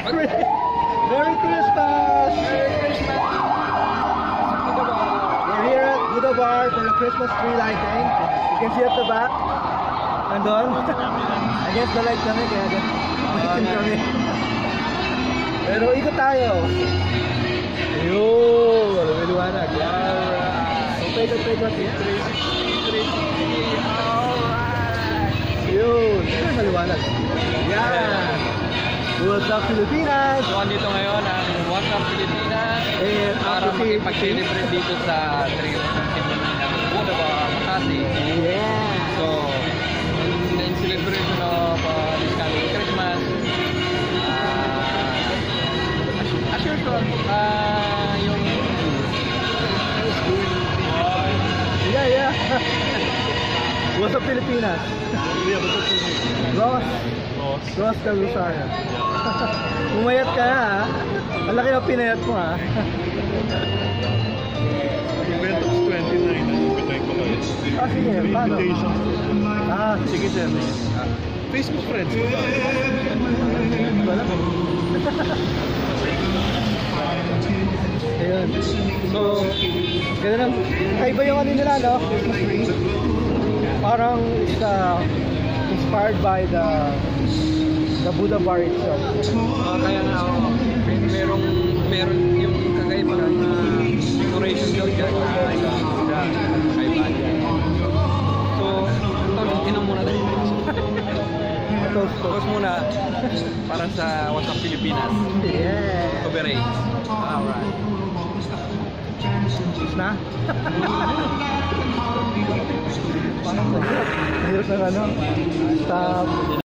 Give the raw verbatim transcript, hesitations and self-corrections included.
Merry, Merry Christmas! Merry Christmas! We're here at Buddha Bar for the Christmas tree lighting. You can see at the back. Nandun. Against the light kami, kaya lighting kami. Pero ikot tayo. Ayun, wala may liwanag. Alright. Okay, okay, okay. Alright. Ayun, ayun maliwanag. Yan. What's up, Pilipinas? So, andito ngayon ang What's up, Pilipinas And para makipag-celebrate dito sa three ng Buddha Bar, Makati. Yeah. So, in celebration of uh, this coming Christmas, uh, as, as usual, uh, yung Yeah, yeah. What's up, Pilipinas? Ross. Ross Calusana. Umayat ka na, ha? Ang laki ng pinayat mo, ha? Event of twenty-nine, nag-invitay ko kayo. Ah, sige, paano? Invitation. Ah, Sige sir, ah, Facebook friends ko ba? wala mo. Ayun. So, gano'n lang. Kaiba yung ano nila, no? Christmas tree. Parang it's uh, inspired by the the Buddha Bar itself. uh, kaya nga ako, may- merong meron yung kakaiba ng uh, decoration daw dyan na uh, kakaiba dyan. So, ito, inom muna tayo. Toast, toast. Tapos muna, para sa What's up, Pilipinas. Yeah. Coverage. Alright. Cheers na? Parang mahirap. Mahirap na ano. Stop.